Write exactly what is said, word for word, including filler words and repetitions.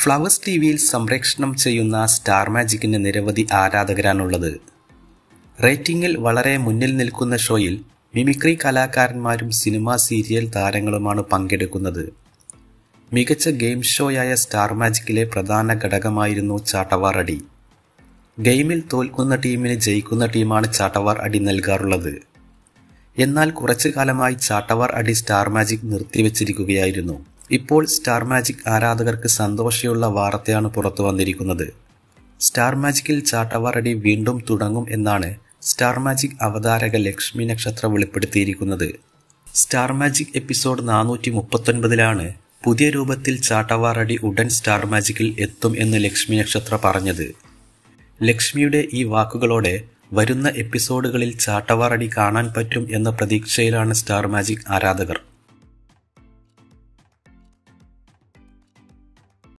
Flowers T വിയിൽ സംപ്രേഷണം ചെയ്യുന്ന സ്റ്റാർ മാജിക്കിന് നിരവധി ആരാധകരാണുള്ളത്. റേറ്റിംഗിൽ വളരെ മുന്നിൽ നിൽക്കുന്ന ഷോയിൽ മിമിക്രി കലാകാരന്മാരും സിനിമാ സീരിയൽ താരങ്ങളുമാണ് പങ്കെടുക്കുന്നത്. മികച്ച ഗെയിം ഷോയായ സ്റ്റാർ മാജിക്കിലെ പ്രധാന ഘടകമായിരുന്നു ചാട്ടവാർ അടി. ഗെയിമിൽ തോൽക്കുന്ന ടീമിന് ജയിക്കുന്ന ടീമാണ് ചാട്ടവാർ അടി നൽകാറുള്ളത്. എന്നാൽ കുറച്ചു കാലമായി ചാട്ടവാർ അടി സ്റ്റാർ മാജിക് നിർത്തിവെച്ചിരിക്കുകയായിരുന്നു. ഇപ്പോൾ സ്റ്റാർ മാജിക് ആരാധകർക്ക് സന്തോഷമുള്ള വാർത്തയാണ് പുറത്തു വന്നിരിക്കുന്നത്. സ്റ്റാർ മാജിക്കിൽ ചാട്ടവാർ അടി വീണ്ടും തുടങ്ങും എന്നാണ് സ്റ്റാർ മാജിക് അവതാരക ലക്ഷ്മി നക്ഷത്ര വെളിപ്പെടുത്തിയിരിക്കുന്നത്. സ്റ്റാർ മാജിക് എപ്പിസോഡ് നാനൂറ്റി മുപ്പത്തൊൻപതിലാണ് പുതിയ രൂപത്തിൽ ചാട്ടവാർ അടി ഉടൻ സ്റ്റാർ മാജിക്കിൽ എത്തും എന്ന് ലക്ഷ്മി നക്ഷത്ര പറഞ്ഞത്. ലക്ഷ്മിയുടെ ഈ വാക്കുകളോടെ വരുന്ന എപ്പിസോഡുകളിൽ ചാട്ടവാർ അടി കാണാൻ പറ്റും എന്ന പ്രതീക്ഷയിലാണ് സ്റ്റാർ മാജിക് ആരാധകർ.